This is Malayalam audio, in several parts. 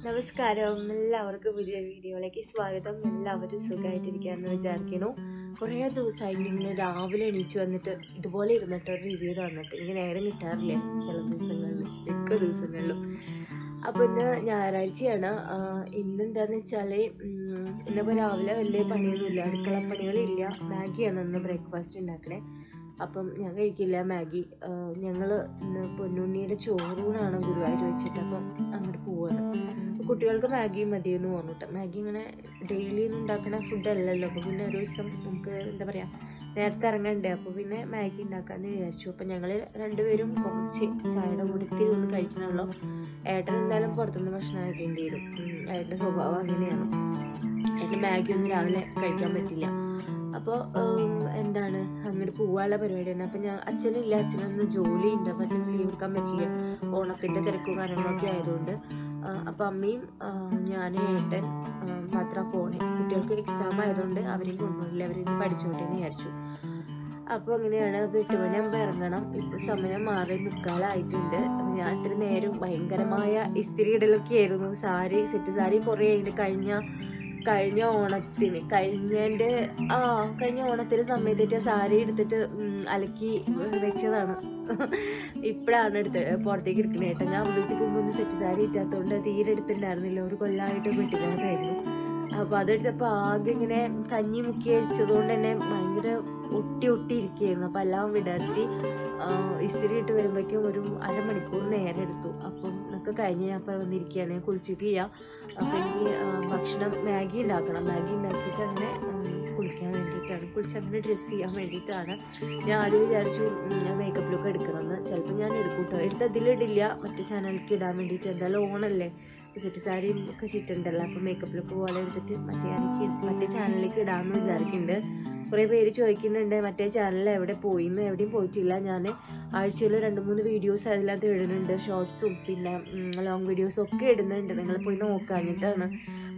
നമസ്കാരം, എല്ലാവർക്കും പുതിയ വീഡിയോയിലേക്ക് സ്വാഗതം. എല്ലാവരും സുഖമായിട്ടിരിക്കാമെന്ന് വിചാരിക്കുന്നു. കുറേ ദിവസമായിട്ട് ഇങ്ങനെ രാവിലെ എണീച്ച് വന്നിട്ട് ഇതുപോലെ ഇരുന്നിട്ട് ഒരു റിവ്യൂ തന്നിട്ട് എനിക്ക് നേരം കിട്ടാറില്ല ചില ദിവസങ്ങളിൽ, മിക്ക ദിവസങ്ങളിലും. അപ്പോൾ ഇന്ന് ഞായറാഴ്ചയാണ്. ഇന്നെന്താണെന്ന് വെച്ചാൽ ഇന്നിപ്പോൾ രാവിലെ വലിയ പണിയൊന്നുമില്ല, അടുക്കള പണികളില്ല. മാഗിയാണ് ഇന്ന് ബ്രേക്ക്ഫാസ്റ്റ് ഉണ്ടാക്കണേ. അപ്പം ഞാൻ കഴിക്കില്ല മാഗി. ഞങ്ങൾ ഇന്ന് പൊന്നുണ്ണിയുടെ ചോറൂണാണ് ഗുരുവായൂർ വെച്ചിട്ട്, അപ്പം അങ്ങോട്ട് പോവാണ്. കുട്ടികൾക്ക് മാഗി മതിയെന്ന് പറഞ്ഞിട്ട്, മാഗി ഇങ്ങനെ ഡെയിലി ഉണ്ടാക്കുന്ന ഫുഡല്ലല്ലോ. അപ്പോൾ പിന്നെ ഒരു ദിവസം നമുക്ക് എന്താ പറയുക, നേരത്തെ ഇറങ്ങണ്ടേ, അപ്പോൾ പിന്നെ മാഗി ഉണ്ടാക്കാമെന്ന് വിചാരിച്ചു. അപ്പം ഞങ്ങൾ രണ്ടുപേരും കുറച്ച് ചായയുടെ കൂടത്തിൽ ഒന്ന് കഴിക്കണമല്ലോ. ഏട്ടൻ എന്തായാലും പുറത്തുനിന്ന് ഭക്ഷണം കഴിക്കേണ്ടി വരും. ഏട്ടൻ്റെ സ്വഭാവം അങ്ങനെയാണ്. ഏട്ടൻ മാഗി ഒന്നും രാവിലെ കഴിക്കാൻ പറ്റില്ല. അപ്പോൾ എന്താണ് അങ്ങോട്ട് പോകാനുള്ള പരിപാടിയാണ്. അപ്പം അച്ഛനില്ല, അച്ഛനൊന്ന് ജോലിയുണ്ട്, അപ്പം അച്ഛന് ലീവ് എടുക്കാൻ പറ്റില്ല, ഓണത്തിൻ്റെ തിരക്കും കാര്യങ്ങളൊക്കെ ആയതുകൊണ്ട്. അപ്പം അമ്മയും ഞാൻ ഏട്ടൻ മാത്രം പോണേ. കുട്ടികൾക്ക് എക്സാം ആയതുകൊണ്ട് അവരെയും കൊണ്ടുപോയില്ല, അവരിന്ന് പഠിച്ചോട്ടെ എന്ന് വിചാരിച്ചു. അപ്പോൾ അങ്ങനെയാണ്. 8 മണിയാകുമ്പോൾ ഇറങ്ങണം. ഇപ്പോൾ സമയം 6:45. ഞാൻ ഇത്ര നേരം ഭയങ്കരമായ ഇസ്തിരി ഇടലൊക്കെ ആയിരുന്നു. സെറ്റ് സാരി കുറേ കഴിഞ്ഞ ഓണത്തിന് കഴിഞ്ഞ ഓണത്തിന് സമയത്തിട്ട് സാരി എടുത്തിട്ട് അലക്കി വെച്ചതാണ്. ഇപ്പോഴാണ് പുറത്തേക്ക് എടുക്കണേ. ഏട്ടാ ഞാൻ വീട്ടിൽ പോകുമ്പോൾ സെറ്റ് സാരി ഇറ്റാത്തതുകൊണ്ട് തീരെ എടുത്തിട്ടുണ്ടായിരുന്നില്ല, ഒരു കൊല്ലമായിട്ട് വെട്ടിക്കാതായിരുന്നു. അപ്പോൾ അതെടുത്തപ്പോൾ ആകെ ഇങ്ങനെ കഞ്ഞി മുക്കി അഴിച്ചതുകൊണ്ട് തന്നെ ഭയങ്കര ഒട്ടി ഇരിക്കുകയായിരുന്നു. അപ്പം എല്ലാം വിടർത്തി ഇസ്തിരി ഇട്ട് വരുമ്പോഴേക്കും ഒരു അരമണിക്കൂർ നേരം എടുത്തു. അപ്പം ഒക്കെ കഴിഞ്ഞ് ഞാൻ അപ്പോൾ വന്നിരിക്കുകയാണ്, കുളിച്ചിട്ടില്ല. അപ്പം എനിക്ക് ഭക്ഷണം മാഗി ഉണ്ടാക്കണം. മാഗി ഉണ്ടാക്കിയിട്ട് അങ്ങനെ കുളിക്കാൻ വേണ്ടിയിട്ടാണ്, കുളിച്ചങ്ങനെ ഡ്രസ്സ് ചെയ്യാൻ വേണ്ടിയിട്ടാണ്. ഞാൻ ആദ്യം വിചാരിച്ചു മേക്കപ്പ് ലുക്ക് എടുക്കണമെന്ന്. ചിലപ്പോൾ ഞാൻ എടുക്കും കേട്ടോ, എടുത്തതിലിടില്ല, മറ്റേ ചാനലിലേക്ക് ഇടാൻ വേണ്ടിയിട്ട്. എന്തായാലും ഓണല്ലേ, സെറ്റ് സാരി ഒക്കെ ചുറ്റുണ്ടല്ലോ. അപ്പം മേക്കപ്പ് ലുക്ക് പോലെ എടുത്തിട്ട് മറ്റേ ചാനലിലേക്ക് ഇടാമെന്ന് വിചാരിക്കുന്നുണ്ട്. കുറേ പേര് ചോദിക്കുന്നുണ്ട് മറ്റേ ചാനലിൽ എവിടെയും പോയിട്ടില്ല. ഞാൻ ആഴ്ചയിൽ 2-3 വീഡിയോസ് അതിനകത്ത് ഇടുന്നുണ്ട്, ഷോർട്സും പിന്നെ ലോങ് വീഡിയോസും ഒക്കെ ഇടുന്നുണ്ട്. നിങ്ങൾ പോയി നോക്കാഞ്ഞിട്ടാണ്.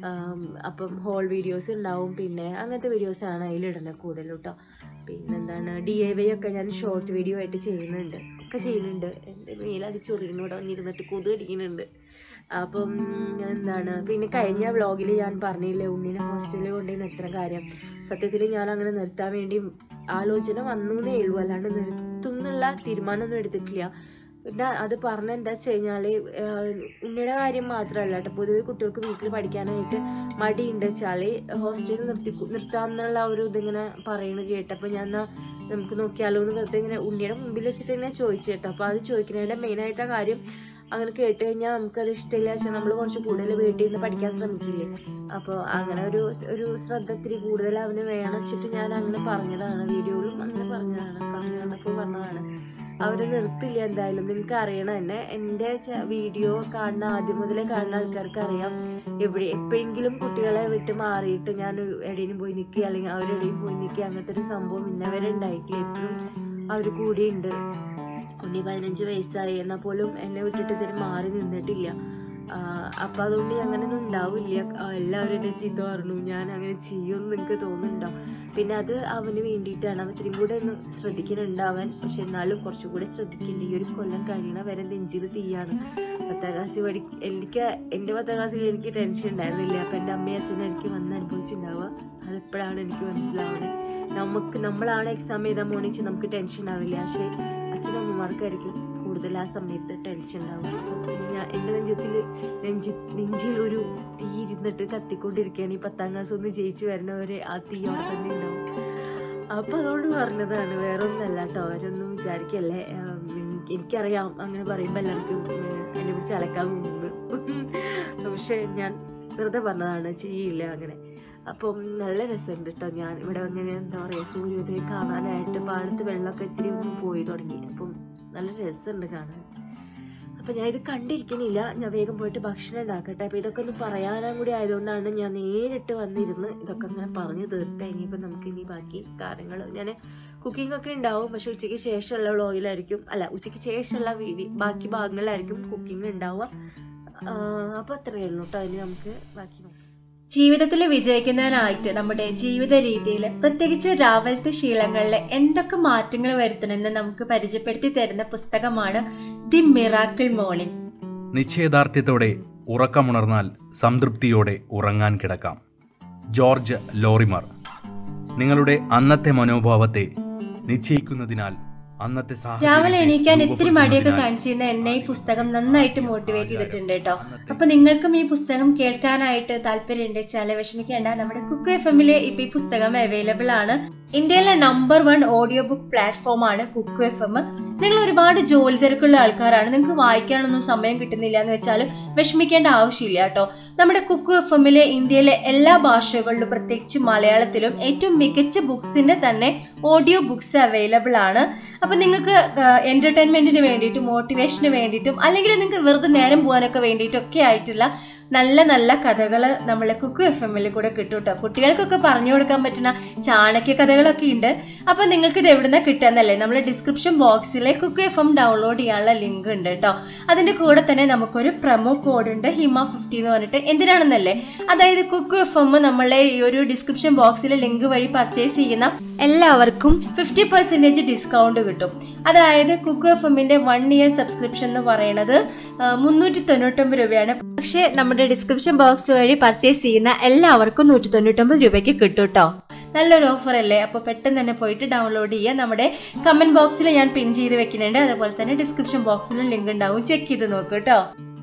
അപ്പം ഹോൾ വീഡിയോസ് ഉണ്ടാവും, പിന്നെ അങ്ങനത്തെ വീഡിയോസാണ് അതിലിടുന്നത് കൂടുതലും കേട്ടോ. പിന്നെന്താണ് DIY ഒക്കെ ഞാൻ ഷോർട്ട് വീഡിയോ ആയിട്ട് ചെയ്യുന്നുണ്ട്. എൻ്റെ മേലത് ചൊറിയിനോടെ വന്നിരുന്നിട്ട് കൊതു അടിക്കുന്നുണ്ട്. അപ്പം എന്താണ്, പിന്നെ കഴിഞ്ഞ വ്ളോഗിൽ ഞാൻ പറഞ്ഞില്ലേ ഉണ്ണിനെ ഹോസ്റ്റലിൽ കൊണ്ടുപോയി നിർത്തുന്ന കാര്യം. സത്യത്തിൽ ഞാൻ അങ്ങനെ നിർത്താൻ വേണ്ടി ആലോചന വന്നേ ഉള്ളൂ, അല്ലാണ്ട് നിർത്തും എന്നുള്ള തീരുമാനമൊന്നും എടുത്തിട്ടില്ല. പിന്നെ അത് പറഞ്ഞ എന്താ വെച്ച് കഴിഞ്ഞാൽ ഉണ്ണിയുടെ കാര്യം മാത്രമല്ല കേട്ടോ, പൊതുവെ കുട്ടികൾക്ക് വീട്ടിൽ പഠിക്കാനായിട്ട് മടിയുണ്ട് വെച്ചാൽ ഹോസ്റ്റലിൽ നിർത്താമെന്നുള്ള ഒരു ഇതിങ്ങനെ പറയുന്നത് കേട്ടപ്പോൾ ഞാൻ നമുക്ക് നോക്കിയാലോ എന്ന് വെറുതെ ഇങ്ങനെ ഉണ്ണിയുടെ മുമ്പിൽ വെച്ചിട്ട് തന്നെ ചോദിച്ചു കേട്ടോ. അപ്പോൾ അത് ചോദിക്കുന്നതിൻ്റെ മെയിനായിട്ട് കാര്യം അങ്ങനെ കേട്ട് കഴിഞ്ഞാൽ നമുക്കത് ഇഷ്ടമില്ല വെച്ചാൽ നമ്മൾ കുറച്ച് കൂടുതൽ വീട്ടിൽ നിന്ന് പഠിക്കാൻ ശ്രമിക്കില്ലേ. അപ്പോൾ അങ്ങനെ ഒരു ശ്രദ്ധ ഇത്തിരി കൂടുതൽ അവന് വേണം വെച്ചിട്ട് ഞാൻ അങ്ങനെ പറഞ്ഞതാണ്, വീഡിയോയിലും അങ്ങനെ പറഞ്ഞതാണ്. അവർ നിർത്തില്ല എന്തായാലും. നിങ്ങൾക്ക് അറിയണം തന്നെ, എൻ്റെ വീഡിയോ കാണുന്ന ആദ്യം മുതലേ കാണുന്ന ആൾക്കാർക്ക് അറിയാം, എപ്പോഴെങ്കിലും കുട്ടികളെ വിട്ട് മാറിയിട്ട് ഞാൻ എവിടെയും പോയി നിൽക്കുക അല്ലെങ്കിൽ അവരെവിടെയും പോയി നിൽക്കുക അങ്ങനത്തെ ഒരു സംഭവം ഇന്നവരെ ഉണ്ടായിട്ടില്ല. എപ്പോഴും അവർ കൂടിയുണ്ട്. ഉണ്ണി 15 വയസ്സായി എന്നാൽ പോലും എന്നെ വിട്ടിട്ട് ഇതിന് മാറി നിന്നിട്ടില്ല. അപ്പം അതുകൊണ്ട് അങ്ങനെയൊന്നും ഉണ്ടാവില്ല. എല്ലാവരും എന്നെ ചീത്ത പറഞ്ഞു, ഞാൻ അങ്ങനെ ചെയ്യുമെന്ന് നിങ്ങൾക്ക് തോന്നുന്നുണ്ടോ? പിന്നെ അത് അവന് വേണ്ടിയിട്ടാണ്. അവൻ ഇത്രയും കൂടെ ഒന്ന് ശ്രദ്ധിക്കുന്നുണ്ട് അവൻ, പക്ഷെ എന്നാലും കുറച്ചുകൂടെ ശ്രദ്ധിക്കേണ്ട. ഈ ഒരു കൊല്ലം കഴിയണ വരെ നെഞ്ചിൽ തീയാണ്. 10ാം ക്ലാസ്സിൽ എൻ്റെ 10ാം ക്ലാസ്സിൽ എനിക്ക് ടെൻഷൻ ഉണ്ടായിരുന്നില്ല. അപ്പം എൻ്റെ അമ്മയും അച്ഛനും എനിക്ക് വന്ന് അനുഭവിച്ചിട്ടുണ്ടാവുക. അതെപ്പോഴാണ് എനിക്ക് മനസ്സിലാവുന്നത്. നമ്മളാണ് എക്സാം എഴുതാൻ പോണിച്ച് നമുക്ക് ടെൻഷൻ ആവില്ല, പക്ഷേ അച്ഛനമ്മമാർക്കായിരിക്കും കൂടുതൽ ആ സമയത്ത് ടെൻഷൻ ഉണ്ടാവും. എൻ്റെ നെഞ്ചിൽ ഒരു തീ ഇരുന്നിട്ട് കത്തിക്കൊണ്ടിരിക്കുകയാണ്. ഈ 10ാം ക്ലാസ് ഒന്ന് ജയിച്ച് വരുന്നവരെ ആ തീ അവിടെ തന്നെ ഉണ്ടാവും. അപ്പം അതുകൊണ്ട് പറഞ്ഞതാണ്, വേറെ ഒന്നല്ല കേട്ടോ. അവരൊന്നും വിചാരിക്കല്ലേ. എനിക്കറിയാം അങ്ങനെ പറയുമ്പോൾ എല്ലാവർക്കും എന്നെ പിടിച്ച് അലക്കാൻ പോകുന്നു, പക്ഷെ ഞാൻ വെറുതെ പറഞ്ഞതാണ്, ചെയ്യില്ല അങ്ങനെ. അപ്പം നല്ല രസമുണ്ട് കേട്ടോ. ഞാൻ ഇവിടെ അങ്ങനെ എന്താ പറയുക, സൂര്യോദയം കാണാനായിട്ട് പാടത്ത് വെള്ളമൊക്കെ ഇത്തിരി ഒന്ന് പോയി തുടങ്ങി. അപ്പം നല്ല രസമുണ്ട് കാണാൻ. അപ്പം ഞാൻ ഇത് കണ്ടിരിക്കണില്ല, ഞാൻ വേഗം പോയിട്ട് ഭക്ഷണം ഉണ്ടാക്കട്ടെ. അപ്പോൾ ഇതൊക്കെ ഒന്ന് പറയാനും കൂടി ആയതുകൊണ്ടാണ് ഞാൻ നേരിട്ട് വന്നിരുന്ന് ഇതൊക്കെ അങ്ങനെ പറഞ്ഞു തീർത്ത്. ഇനിയിപ്പോൾ നമുക്ക് ബാക്കി കാര്യങ്ങൾ ഞാൻ കുക്കിംഗ് ഒക്കെ ഉണ്ടാവും, പക്ഷെ ഉച്ചയ്ക്ക് ശേഷമുള്ള വ്ളോഗിലായിരിക്കും, ഉച്ചയ്ക്ക് ശേഷമുള്ള ബാക്കി ഭാഗങ്ങളിലായിരിക്കും കുക്കിംഗ് ഉണ്ടാവുക. അപ്പോൾ അത്രയേ ഉള്ളൂ കേട്ടോ. ഇനി നമുക്ക് ബാക്കി നോക്കാം. ജീവിതത്തിൽ വിജയിക്കുന്നതിനായിട്ട് നമ്മുടെ ജീവിത രീതിയിൽ പ്രത്യേകിച്ച് രാവിലത്തെ ശീലങ്ങളിൽ എന്തൊക്കെ മാറ്റങ്ങൾ വരുത്തണമെന്ന് നമുക്ക് പരിചയപ്പെടുത്തി തരുന്ന പുസ്തകമാണ് ദി മിറാക്കിൾ മോർണിംഗ്. നിശ്ചയദാർഢ്യത്തോടെ ഉറക്കമുണർന്നാൽ സംതൃപ്തിയോടെ ഉറങ്ങാൻ കിടക്കാം. George Lorimer. നിങ്ങളുടെ അന്നത്തെ മനോഭാവത്തെ നിശ്ചയിക്കുന്നതിനാൽ അന്നത്തെ രാവിലെ എണീക്കാൻ ഇത്തിരി മടിയൊക്കെ കാണിച്ചിരുന്ന എന്നെ ഈ പുസ്തകം നന്നായിട്ട് മോട്ടിവേറ്റ് ചെയ്തിട്ടുണ്ട് കേട്ടോ. അപ്പൊ നിങ്ങൾക്കും ഈ പുസ്തകം കേൾക്കാനായിട്ട് താല്പര്യമുണ്ട് വെച്ചാൽ വിഷമിക്കേണ്ട. നമ്മുടെ കുക്ക് FM-ല് ഇപ്പൊ ഈ പുസ്തകം അവൈലബിൾ ആണ്. ഇന്ത്യയിലെ നമ്പർ 1 ഓഡിയോ ബുക്ക് പ്ലാറ്റ്ഫോം ആണ് കുക്ക് FM. നിങ്ങൾ ഒരുപാട് ജോലി തിരക്കുള്ള ആൾക്കാരാണ്, നിങ്ങൾക്ക് വായിക്കാനൊന്നും സമയം കിട്ടുന്നില്ല എന്ന് വെച്ചാൽ വിഷമിക്കേണ്ട ആവശ്യമില്ല കേട്ടോ. നമ്മുടെ കുക്ക് FM-ല് ഇന്ത്യയിലെ എല്ലാ ഭാഷകളിലും പ്രത്യേകിച്ച് മലയാളത്തിലും ഏറ്റവും മികച്ച ബുക്സിന്റെ തന്നെ ഓഡിയോ ബുക്സ് അവൈലബിൾ ആണ്. അപ്പം നിങ്ങൾക്ക് എന്റർടൈൻമെന്റിന് വേണ്ടിയിട്ടും മോട്ടിവേഷന് വേണ്ടിയിട്ടും അല്ലെങ്കിൽ നിങ്ങൾക്ക് വെറുതെ നേരം പോകാനൊക്കെ വേണ്ടിയിട്ടൊക്കെ ആയിട്ടുള്ള നല്ല നല്ല കഥകൾ നമ്മളെ കുക്ക് FM-ൽ കൂടെ കിട്ടും കേട്ടോ. കുട്ടികൾക്കൊക്കെ പറഞ്ഞു കൊടുക്കാൻ പറ്റുന്ന ചാണക്യ കഥകളൊക്കെ ഉണ്ട്. അപ്പം നിങ്ങൾക്ക് ഇത് എവിടുന്ന കിട്ടുകയെന്നല്ലേ, നമ്മൾ ഡിസ്ക്രിപ്ഷൻ ബോക്സിലെ കുക്ക് FM ഡൗൺലോഡ് ചെയ്യാനുള്ള ലിങ്ക് ഉണ്ട് കേട്ടോ. അതിൻ്റെ കൂടെ തന്നെ നമുക്കൊരു പ്രൊമോ കോഡ് ഉണ്ട്, HIMA50 എന്ന് പറഞ്ഞിട്ട്. എന്തിനാണെന്നല്ലേ, അതായത് കുക്ക് FM നമ്മളെ ഈ ഒരു ഡിസ്ക്രിപ്ഷൻ ബോക്സിലെ ലിങ്ക് വഴി പർച്ചേസ് ചെയ്യുന്ന എല്ലാവർക്കും 50% ഡിസ്കൗണ്ട് കിട്ടും. അതായത് കുക്ക് FM-ന്റെ 1 ഇയർ സബ്സ്ക്രിപ്ഷൻ എന്ന് പറയുന്നത് 399 രൂപയാണ്. പക്ഷേ നമ്മുടെ ഡിസ്ക്രിപ്ഷൻ ബോക്സ് വഴി പർച്ചേസ് ചെയ്യുന്ന എല്ലാവർക്കും 199 രൂപയ്ക്ക് കിട്ടും കേട്ടോ. നല്ലൊരു ഓഫർ അല്ലേ? അപ്പോൾ പെട്ടെന്ന് തന്നെ പോയിട്ട് ഡൗൺലോഡ് ചെയ്യുക. നമ്മുടെ കമന്റ് ബോക്സിൽ ഞാൻ പിൻ ചെയ്ത് വെക്കുന്നുണ്ട്, അതുപോലെ തന്നെ ഡിസ്ക്രിപ്ഷൻ ബോക്സിലും ലിങ്ക് ഉണ്ടാവും, ചെക്ക് ചെയ്ത് നോക്കൂ കേട്ടോ.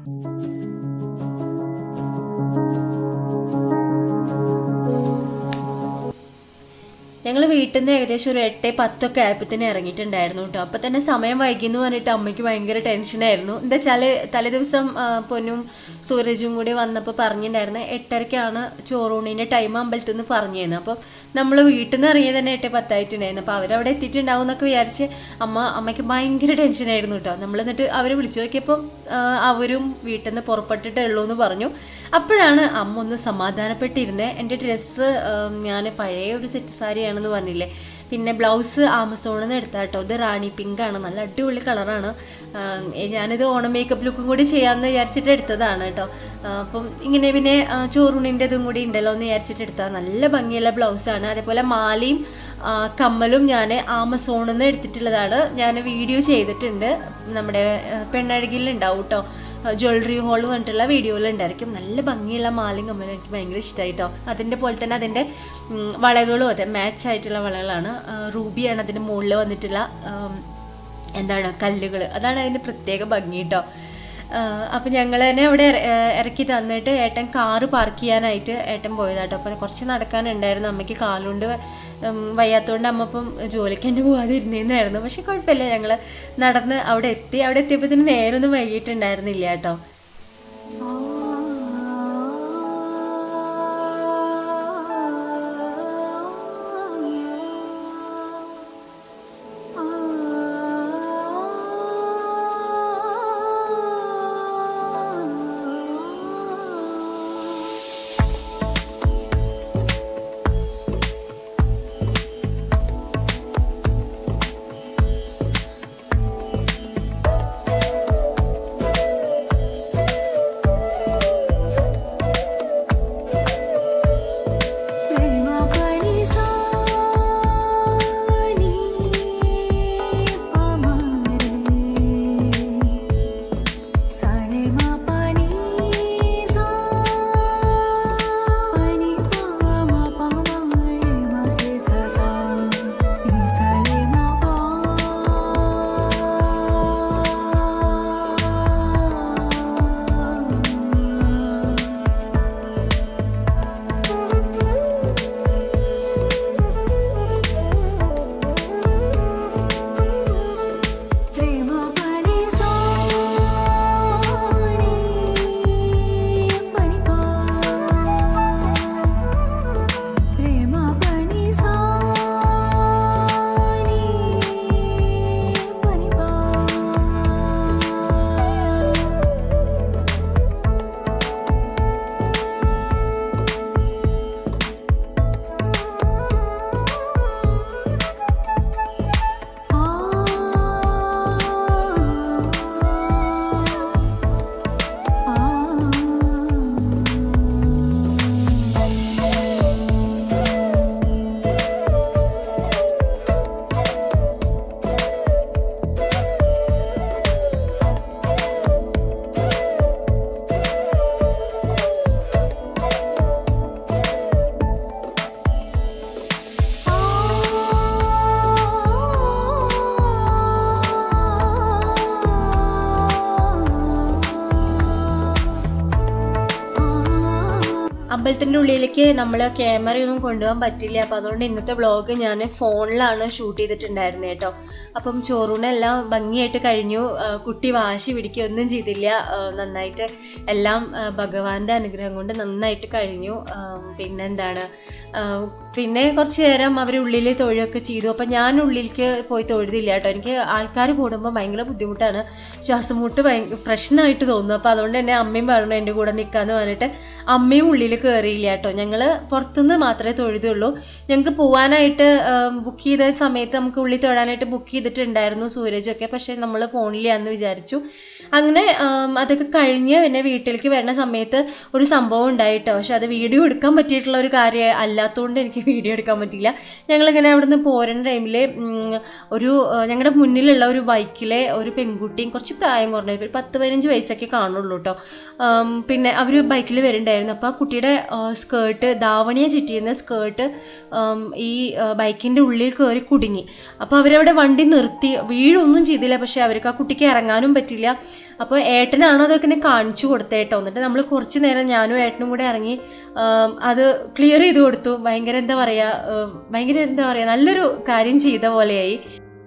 ഞങ്ങൾ വീട്ടിൽ നിന്ന് ഏകദേശം ഒരു 8-10 ആയപ്പോൾ തന്നെ ഇറങ്ങിയിട്ടുണ്ടായിരുന്നു കേട്ടോ. അപ്പോൾ തന്നെ സമയം വൈകിയെന്ന് പറഞ്ഞിട്ട് അമ്മയ്ക്ക് ഭയങ്കര ടെൻഷനായിരുന്നു. എന്താ വെച്ചാൽ തലേദിവസം പൊന്നും സൂരജും കൂടി വന്നപ്പോൾ പറഞ്ഞിട്ടുണ്ടായിരുന്നു 8:30-ക്കാണ് ചോറൂണിൻ്റെ ടൈം അമ്പലത്തിൽ നിന്ന് പറഞ്ഞിരുന്നു. അപ്പം നമ്മൾ വീട്ടിൽ നിന്ന് ഇറങ്ങിയത് തന്നെ 8-10 ആയിട്ടുണ്ടായിരുന്നു. അപ്പോൾ അവരവിടെ എത്തിയിട്ടുണ്ടാവും എന്നൊക്കെ വിചാരിച്ച് അമ്മയ്ക്ക് ഭയങ്കര ടെൻഷനായിരുന്നു കേട്ടോ. നമ്മൾ എന്നിട്ട് അവർ വിളിച്ചു നോക്കിയപ്പം അവരും വീട്ടിൽ നിന്ന് പുറപ്പെട്ടിട്ടേ ഉള്ളൂ എന്ന് പറഞ്ഞു. അപ്പോഴാണ് അമ്മ ഒന്ന് സമാധാനപ്പെട്ടിരുന്നത്. എൻ്റെ ഡ്രസ്സ് ഞാൻ പഴയ ഒരു സെറ്റ് സാരിയാണെന്ന് പറഞ്ഞില്ലേ, പിന്നെ ബ്ലൗസ് ആമസോണിൽ നിന്ന് എടുത്താൽ കേട്ടോ. ഇത് റാണി പിങ്കാണ്, നല്ല അടിപൊളി കളറാണ്. ഞാനിത് ഓണം മേക്കപ്പ് ലുക്കും കൂടി ചെയ്യാമെന്ന് വിചാരിച്ചിട്ട് എടുത്തതാണ് കേട്ടോ. അപ്പം ഇങ്ങനെ പിന്നെ ചോറൂണിൻ്റെ ഇതും കൂടി ഉണ്ടല്ലോ എന്ന് വിചാരിച്ചിട്ട് എടുത്താൽ നല്ല ഭംഗിയുള്ള ബ്ലൗസാണ്. അതേപോലെ മാലയും കമ്മലും ഞാൻ ആമസോണിൽ നിന്ന് എടുത്തിട്ടുള്ളതാണ്. ഞാൻ വീഡിയോ ചെയ്തിട്ടുണ്ട്, നമ്മുടെ പെണ്ണഴകിലുണ്ടാവും കേട്ടോ. ജ്വല്ലറി ഹോൾ പറഞ്ഞിട്ടുള്ള വീഡിയോയിലുണ്ടായിരിക്കും. നല്ല ഭംഗിയുള്ള മാലയും കമ്മലും എനിക്ക് ഭയങ്കര ഇഷ്ടമായിട്ടോ. അതിൻ്റെ പോലെ തന്നെ അതിൻ്റെ വളകളും അതെ മാച്ച് ആയിട്ടുള്ള വളകളാണ്. റൂബിയാണ് അതിൻ്റെ മുകളിൽ വന്നിട്ടുള്ള കല്ലുകൾ. അതാണ് അതിൻ്റെ പ്രത്യേക ഭംഗി കേട്ടോ. അപ്പം ഞങ്ങൾ തന്നെ അവിടെ ഇറക്കി തന്നിട്ട് ഏട്ടൻ കാറ് പാർക്ക് ചെയ്യാനായിട്ട് ഏട്ടൻ പോയതാട്ടോ. അപ്പം കുറച്ച് നടക്കാനുണ്ടായിരുന്നു. അമ്മയ്ക്ക് കാലുകൊണ്ട് വയ്യാത്തതുകൊണ്ട് അമ്മ ഇപ്പം ജോലിക്ക് തന്നെ പോകാതെ ഇരുന്നേന്നായിരുന്നു. പക്ഷെ കുഴപ്പമില്ല, ഞങ്ങൾ നടന്ന് അവിടെ എത്തിയപ്പോഴത്തേന് നേരൊന്നും വൈകിട്ടുണ്ടായിരുന്നില്ല കേട്ടോ. അമ്പലത്തിൻ്റെ ഉള്ളിലേക്ക് നമ്മൾ ക്യാമറയൊന്നും കൊണ്ടുപോകാൻ പറ്റില്ല. അപ്പോൾ അതുകൊണ്ട് ഇന്നത്തെ വ്ളോഗ് ഞാൻ ഫോണിലാണ് ഷൂട്ട് ചെയ്തിട്ടുണ്ടായിരുന്നത് കേട്ടോ. അപ്പം ചോറൂണെല്ലാം ഭംഗിയായിട്ട് കഴിഞ്ഞു. കുട്ടി വാശി പിടിക്കുകയൊന്നും ചെയ്തില്ല. നന്നായിട്ട് എല്ലാം ഭഗവാന്റെ അനുഗ്രഹം കൊണ്ട് നന്നായിട്ട് കഴിഞ്ഞു. പിന്നെ കുറച്ച് നേരം അവർ ഉള്ളിൽ തൊഴുകയൊക്കെ ചെയ്തു. അപ്പം ഞാൻ ഉള്ളിലേക്ക് പോയി തൊഴുതില്ല കേട്ടോ. എനിക്ക് ആൾക്കാർ കൂടുമ്പോൾ ഭയങ്കര ബുദ്ധിമുട്ടാണ്, ശ്വാസം മുട്ട് പ്രശ്നമായിട്ട് തോന്നുന്നു. അപ്പോൾ അതുകൊണ്ട് തന്നെ അമ്മയും പറഞ്ഞു എൻ്റെ കൂടെ നിൽക്കാമെന്ന് പറഞ്ഞിട്ട് അമ്മയും ഉള്ളിൽ കയറിയില്ല കേട്ടോ. ഞങ്ങൾ പുറത്തുനിന്ന് മാത്രമേ തൊഴുതുള്ളൂ. ഞങ്ങൾക്ക് പോകാനായിട്ട് ബുക്ക് ചെയ്ത സമയത്ത് നമുക്ക് ഉള്ളിൽ തൊഴാനായിട്ട് ബുക്ക് ചെയ്തിട്ടുണ്ടായിരുന്നു സൂരജൊക്കെ. പക്ഷേ നമ്മൾ ഫോണിലാന്ന് വിചാരിച്ചു. അങ്ങനെ അതൊക്കെ കഴിഞ്ഞ് പിന്നെ വീട്ടിലേക്ക് വരുന്ന സമയത്ത് ഒരു സംഭവം ഉണ്ടായിട്ടോ. പക്ഷെ അത് വീഡിയോ എടുക്കാൻ പറ്റിയിട്ടുള്ള ഒരു കാര്യം അല്ലാത്തതുകൊണ്ട് എനിക്ക് വീഡിയോ എടുക്കാൻ പറ്റില്ല. ഞങ്ങളിങ്ങനെ അവിടെ നിന്ന് പോരുന്ന ടൈമിൽ ഞങ്ങളുടെ മുന്നിലുള്ള ഒരു ബൈക്കിലെ ഒരു പെൺകുട്ടിയും കുറച്ച് പ്രായം കുറഞ്ഞ ഒരു 10-15 വയസ്സൊക്കെ കാണുള്ളൂ കേട്ടോ. പിന്നെ അവർ ബൈക്കിൽ വരുന്നുണ്ടായിരുന്നു. അപ്പോൾ ആ കുട്ടിയുടെ സ്കേർട്ട്, ധാവണിയെ ചുറ്റിയിരുന്ന സ്കേർട്ട് ഈ ബൈക്കിൻ്റെ ഉള്ളിൽ കയറി കുടുങ്ങി. അപ്പോൾ അവരവിടെ വണ്ടി നിർത്തി, വീഴൊന്നും ചെയ്തില്ല. പക്ഷേ അവർക്ക് ആ കുട്ടിക്ക് ഇറങ്ങാനും പറ്റില്ല. അപ്പോൾ ഏട്ടനാണ് അതൊക്കെ എന്നെ കാണിച്ചു കൊടുത്തേട്ടോ. എന്നിട്ട് നമ്മൾ കുറച്ച് നേരം ഞാനും ഏട്ടനും കൂടെ ഇറങ്ങി അത് ക്ലിയർ ചെയ്ത് കൊടുത്തു. ഭയങ്കര എന്താ പറയുക നല്ലൊരു കാര്യം ചെയ്ത പോലെയായി.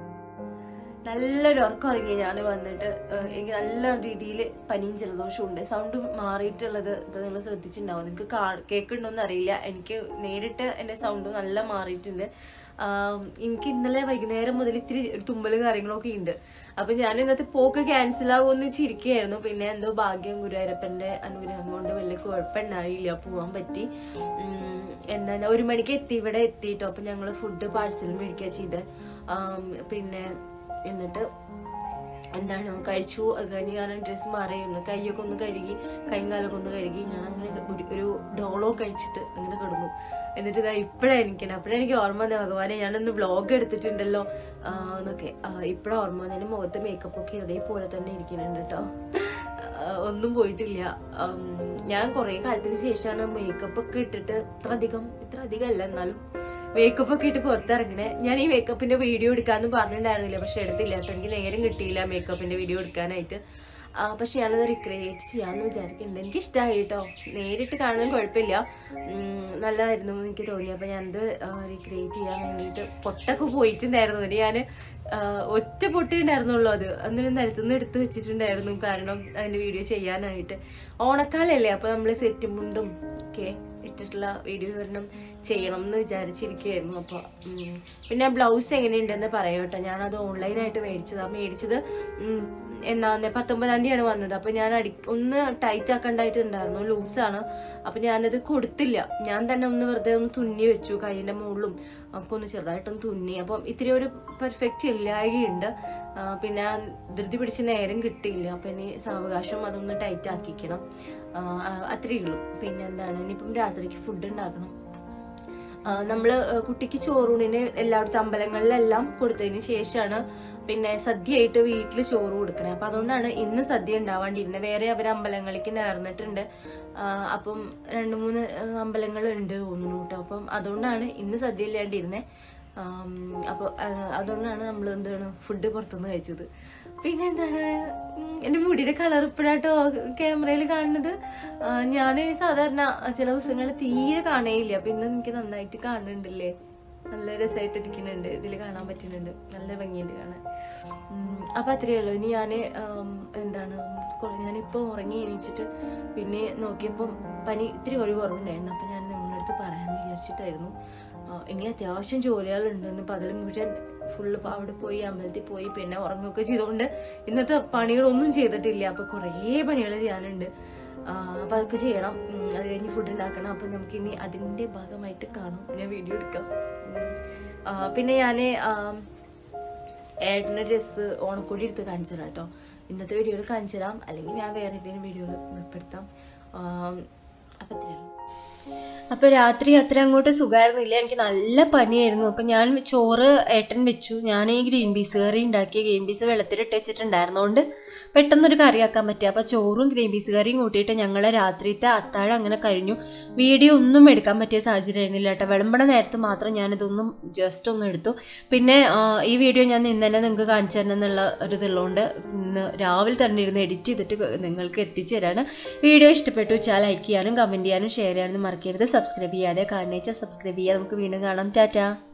നല്ലൊരു ഉറക്കം ഇറങ്ങി ഞാൻ വന്നിട്ട്. എനിക്ക് നല്ല രീതിയിൽ പനിയും ജലദോഷവും ഉണ്ട്. സൗണ്ട് മാറിയിട്ടുള്ളത് ഇപ്പോൾ നിങ്ങൾ ശ്രദ്ധിച്ചിട്ടുണ്ടാവും. നിങ്ങൾക്ക് കേൾക്കുന്നുണ്ടോയെന്ന് അറിയില്ല. എനിക്ക് നേരിട്ട് എൻ്റെ സൗണ്ട് നല്ല മാറിയിട്ടുണ്ട്. എനിക്ക് ഇന്നലെ വൈകുന്നേരം മുതൽ ഇത്തിരി തുമ്പലും കാര്യങ്ങളൊക്കെ ഉണ്ട്. അപ്പം ഞാൻ ഇന്നത്തെ പോക്ക് ക്യാൻസൽ ആവുമെന്ന് വെച്ചിരിക്കുകയായിരുന്നു. പിന്നെ എന്തോ ഭാഗ്യം, ഗുരുവായൂരപ്പൻ്റെ അനുഗ്രഹം കൊണ്ട് വലിയ കുഴപ്പമുണ്ടായില്ല, പോകാൻ പറ്റി. എന്താ 1 മണിക്ക് ഇവിടെ എത്തിയിട്ടോ. അപ്പം ഞങ്ങൾ ഫുഡ് പാഴ്സൽ മേടിക്കുക ചെയ്ത്. പിന്നെ എന്നിട്ട് കഴിച്ചു. അത് കഴിഞ്ഞ് ഞാൻ ഡ്രസ്സ് മാറിയിരുന്നു, കൈയൊക്കെ ഒന്ന് കഴുകി, കൈയും കാലൊക്കെ ഒന്ന് കഴുകി ഞാൻ അങ്ങനെ ഒരു ഡോളോ കഴിച്ചിട്ട് അങ്ങനെ കിടന്നു. എന്നിട്ട് ഇപ്പോഴാണ് എനിക്ക് ഓർമ്മ വന്നത്, ഭഗവാനെ ഞാനൊന്ന് വ്ളോഗ് എടുത്തിട്ടുണ്ടല്ലോ എന്നൊക്കെ ഇപ്പോഴാണ് ഓർമ്മ വന്നത്. എൻ്റെ മുഖത്ത് മേക്കപ്പ് ഒക്കെ അതേപോലെ തന്നെ ഇരിക്കുന്നുണ്ട് കേട്ടോ, ഒന്നും പോയിട്ടില്ല. ഞാൻ കുറേ കാലത്തിന് ശേഷമാണ് മേക്കപ്പ് ഒക്കെ ഇട്ടിട്ട് ഇത്ര അധികം അല്ല എന്നാലും മേക്കപ്പ് ഒക്കെ ഇട്ട് പുറത്തിറങ്ങണേ. ഞാൻ ഈ മേക്കപ്പിന്റെ വീഡിയോ എടുക്കാമെന്ന് പറഞ്ഞിട്ടുണ്ടായിരുന്നില്ല, പക്ഷെ എടുത്തില്ല കേട്ടോ. എനിക്ക് നേരം കിട്ടിയില്ല മേക്കപ്പിന്റെ വീഡിയോ എടുക്കാനായിട്ട്. പക്ഷെ ഞാനത് റിക്രിയേറ്റ് ചെയ്യാമെന്ന് വിചാരിക്കുന്നുണ്ട്. എനിക്കിഷ്ടമായി കേട്ടോ, നേരിട്ട് കാണാൻ കുഴപ്പമില്ല, നല്ലതായിരുന്നു എനിക്ക് തോന്നി. അപ്പം ഞാനത് റിക്രിയേറ്റ് ചെയ്യാൻ വേണ്ടിയിട്ട് പൊട്ടൊക്കെ പോയിട്ടുണ്ടായിരുന്നു. അതിന് ഞാൻ ഒറ്റ പൊട്ടേ ഉണ്ടായിരുന്നുള്ളൂ. അന്നൊരു നിലത്തുനിന്ന് എടുത്ത് വെച്ചിട്ടുണ്ടായിരുന്നു, കാരണം അതിൻ്റെ വീഡിയോ ചെയ്യാനായിട്ട്. ഓണക്കാലല്ലേ, അപ്പോൾ നമ്മൾ സെറ്റും മുണ്ടും ഒക്കെ ഇട്ടിട്ടുള്ള വീഡിയോ ഒരെണ്ണം ചെയ്യണം എന്ന് വിചാരിച്ചിരിക്കുകയായിരുന്നു. അപ്പോൾ പിന്നെ ബ്ലൗസ് എങ്ങനെയുണ്ടെന്ന് പറയാം കേട്ടോ. ഞാനത് ഓൺലൈനായിട്ട് മേടിച്ചത് 19-ആം തീയതിയാണ് വന്നത്. അപ്പോൾ ഞാൻ ഒന്ന് ടൈറ്റ് ആക്കണ്ടായിട്ടുണ്ടായിരുന്നു, ലൂസാണ്. അപ്പം ഞാനത് കൊടുത്തില്ല, ഞാൻ തന്നെ വെറുതെ ഒന്ന് തുന്നി വെച്ചു, കൈയിൻ്റെ മുകളിലും ഒക്കെ ഒന്ന് ചെറുതായിട്ടൊന്ന് തുന്നി. അപ്പം ഇത്തിരി ഒരു പെർഫെക്റ്റ് ഇല്ലായ്കയുണ്ട്. പിന്നെ ധൃതി പിടിച്ച് നേരം കിട്ടിയില്ല. അപ്പം ഇനി സാവകാശം അതൊന്ന് ടൈറ്റ് ആക്കിക്കണം, അത്രയേ ഉള്ളൂ. പിന്നെ ഇനിയിപ്പം രാത്രിക്ക് ഫുഡ് ഉണ്ടാക്കണം. നമ്മൾ കുട്ടിക്ക് ചോറൂണിന് എല്ലായിടത്തും അമ്പലങ്ങളിലെല്ലാം കൊടുത്തതിന് ശേഷമാണ് പിന്നെ സദ്യയായിട്ട് വീട്ടിൽ ചോറ് കൊടുക്കണേ. അപ്പം അതുകൊണ്ടാണ് ഇന്ന് സദ്യ ഉണ്ടാവാണ്ടിരുന്നത്. വേറെ അവർ അമ്പലങ്ങളിലേക്ക് നേർന്നിട്ടുണ്ട്. അപ്പം 2-3 അമ്പലങ്ങളുണ്ട് തോന്നുന്നു കേട്ടോ. അപ്പം അതുകൊണ്ടാണ് ഇന്ന് സദ്യ ഇല്ലാണ്ടിരുന്നത്. അപ്പോൾ അതുകൊണ്ടാണ് നമ്മൾ ഫുഡ് പുറത്തുനിന്ന് കഴിച്ചത്. പിന്നെ എൻ്റെ മുടിയുടെ കളർ ഇപ്പോഴാട്ടോ ക്യാമറയിൽ കാണുന്നത്. ഞാൻ സാധാരണ ചില ദിവസങ്ങളിൽ തീരെ കാണേയില്ല. അപ്പം ഇന്ന് എനിക്ക് നന്നായിട്ട് കാണുന്നുണ്ടല്ലേ, നല്ല രസമായിട്ടിരിക്കുന്നുണ്ട്, ഇതിൽ കാണാൻ പറ്റുന്നുണ്ട്, നല്ല ഭംഗിയുണ്ട് കാണാൻ. അപ്പം അത്രയേ ഉള്ളൂ. ഇനി ഞാനിപ്പോൾ ഉറങ്ങി എണീച്ചിട്ട് പിന്നെ നോക്കിയപ്പം പനി ഇത്തിരി കുറവുണ്ടായിരുന്നു. അപ്പം ഞാൻ നിങ്ങളുടെ അടുത്ത് പറയാമെന്ന് വിചാരിച്ചിട്ടായിരുന്നു. ഇനി അത്യാവശ്യം ജോലികളുണ്ടെന്ന് പകൽ മുഴുവൻ ഫുള്ള് അവിടെ പോയി അമ്പലത്തിൽ പോയി പിന്നെ ഉറങ്ങുകയൊക്കെ ചെയ്തുകൊണ്ട് ഇന്നത്തെ പണികളൊന്നും ചെയ്തിട്ടില്ല. അപ്പോൾ കുറേ പണികൾ ചെയ്യാനുണ്ട്. അപ്പം അതൊക്കെ ചെയ്യണം. അത് കഴിഞ്ഞ് ഫുഡ് ഉണ്ടാക്കണം. അപ്പം നമുക്കിനി അതിൻ്റെ ഭാഗമായിട്ട് കാണും, ഞാൻ വീഡിയോ എടുക്കാം. പിന്നെ ഞാൻ ഏട്ടൻ്റെ ഡ്രസ്സ് ഓണക്കോടി എടുത്ത് കാണിച്ചു തരാം കേട്ടോ. ഇന്നത്തെ വീഡിയോയിൽ കാണിച്ചു തരാം, അല്ലെങ്കിൽ ഞാൻ വേറെ ഏതെങ്കിലും വീഡിയോയിൽ ഉൾപ്പെടുത്താം. അപ്പം അത്രയുള്ളൂ. അപ്പോൾ രാത്രി അത്ര അങ്ങോട്ട് സുഖമായിരുന്നില്ല, എനിക്ക് നല്ല പനിയായിരുന്നു. അപ്പം ഞാൻ ചോറ് ഏട്ടൻ വെച്ചു. ഞാൻ ഈ ഗ്രീൻ പീസ് കറി ഉണ്ടാക്കി. ഗ്രീൻ പീസ് വെള്ളത്തിലിട്ട് വെച്ചിട്ടുണ്ടായിരുന്നതുകൊണ്ട് പെട്ടെന്നൊരു കറിയാക്കാൻ പറ്റുക. അപ്പോൾ ചോറും ഗ്രീൻ പീസ് കറിയും കൂട്ടിയിട്ട് ഞങ്ങൾ രാത്രിത്തെ അത്താഴം അങ്ങനെ കഴിഞ്ഞു. വീഡിയോ ഒന്നും എടുക്കാൻ പറ്റിയ സാഹചര്യം ആയിരുന്നില്ല കേട്ടോ. വിളമ്പണ നേരത്ത് മാത്രം ഞാനിതൊന്നും ജസ്റ്റ് ഒന്ന് എടുത്തു. പിന്നെ ഈ വീഡിയോ ഞാൻ ഇന്ന് തന്നെ നിങ്ങൾക്ക് കാണിച്ചു തരണം എന്നുള്ള ഒരു ഇതുള്ളതുകൊണ്ട് ഇന്ന് രാവിലെ തന്നെ ഇരുന്ന് എഡിറ്റ് ചെയ്തിട്ട് നിങ്ങൾക്ക് എത്തിച്ചു തരാണ്. വീഡിയോ ഇഷ്ടപ്പെട്ടു വെച്ചാൽ ലൈക്ക് ചെയ്യാനും കമൻറ്റ് ചെയ്യാനും ഷെയർ ചെയ്യാനും മറക്കും. മറക്കരുത്. സബ്സ്ക്രൈബ് ചെയ്യാതെ കാണുന്നേച്ചാൽ സബ്സ്ക്രൈബ് ചെയ്യുക. നമുക്ക് വീണ്ടും കാണാം. ടാറ്റാ.